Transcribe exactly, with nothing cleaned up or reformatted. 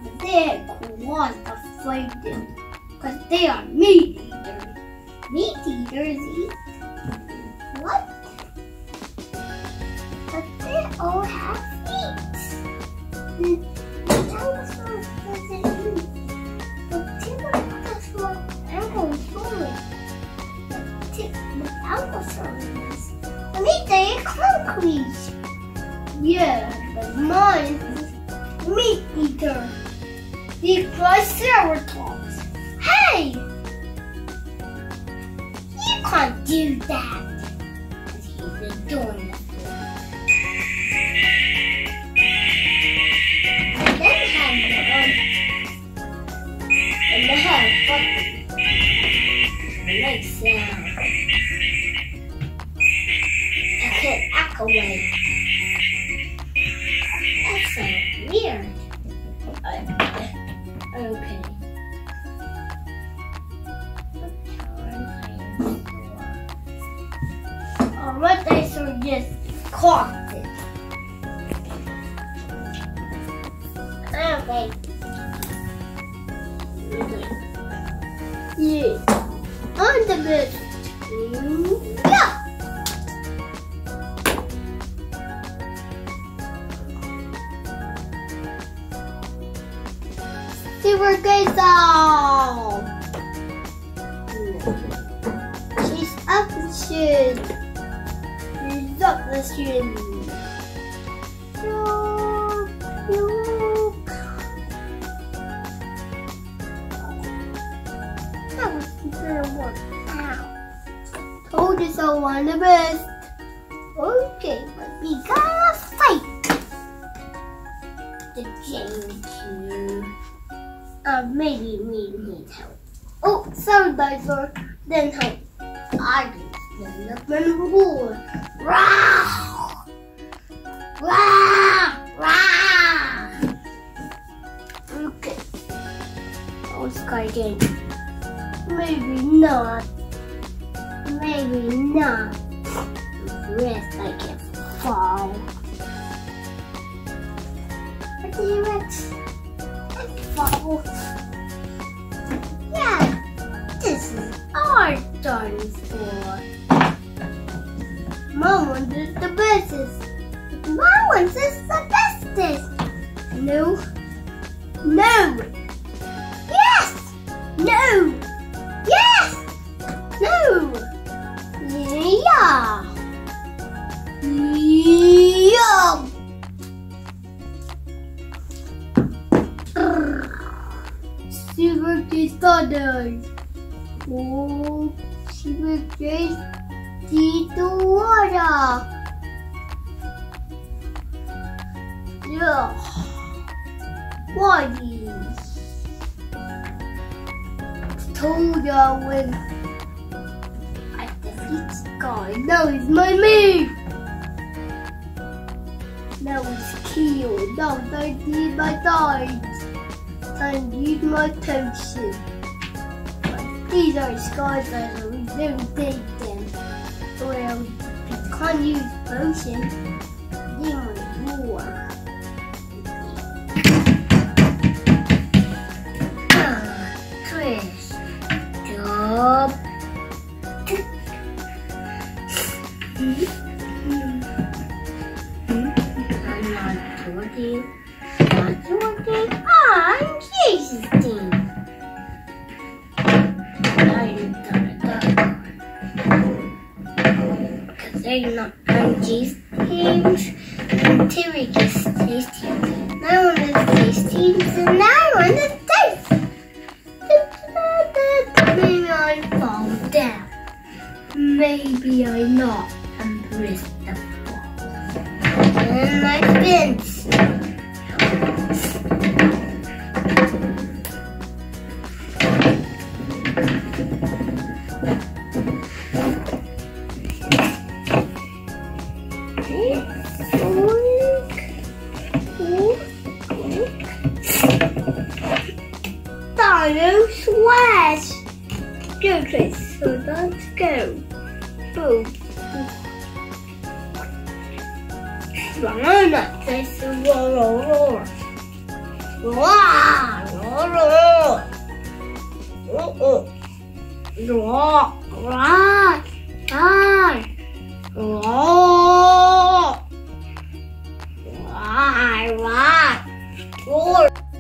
Their claws afraid them because they are meat eaters. Meat eaters eat what? But they all have feet. The Dinosaurus doesn't eat. The Tyrannosaurus Ankylosaurus. The Velociraptor. I mean, they are concrete. Yeah, but mine is meat eater. The Triceratops. Hey! You can't do that. Because he's a dinosaur. And then have the and they have buttons. They make sound. I can accolade. That sounds weird. Uh, okay. Oh, my dinosaur just caught it. Okay. Yeah. On the best. Yeah. Super good song. She's up the chute. She's up the chute. Look, look. That was considered one. Ow. Told you so on the best. Okay, but we gotta fight. The James here. Uh, maybe we need help. Oh, sorry, dinosaur. Then help. I can stand up in the war. Rah! Rah! Rah! Okay. I'll try again. Maybe not. Maybe not. Rest, I can fall. A T-Rex. Fall. Yeah, this is our dinosaur. My one is the bestest. My one is the bestest. No. No. Yes. No. Yes. No. Yeah. Yeah. Super Dinosaurus. Oh, super great Dinosaur. Yeah. What is? Told ya when I defeat Sky. Now he's my mate. Now he's killed. Now I did my died. I need my potion. But these are skies that we don't take them. Well, we can't use potion. Demon war. Ah, Chris. Job. I'm not talking. Not talking. I'm Jesus team. I'm gonna die. Because they're not on Jesus teams. T-Rex is tasty. Now one is tasty. So now one is tasty. Maybe I fall down. Maybe I not embrace the fall. And my fins. Dinosaurus. Okay, so let's go. Boom. Banana. This is roar, roar, roar. Wow. Roar!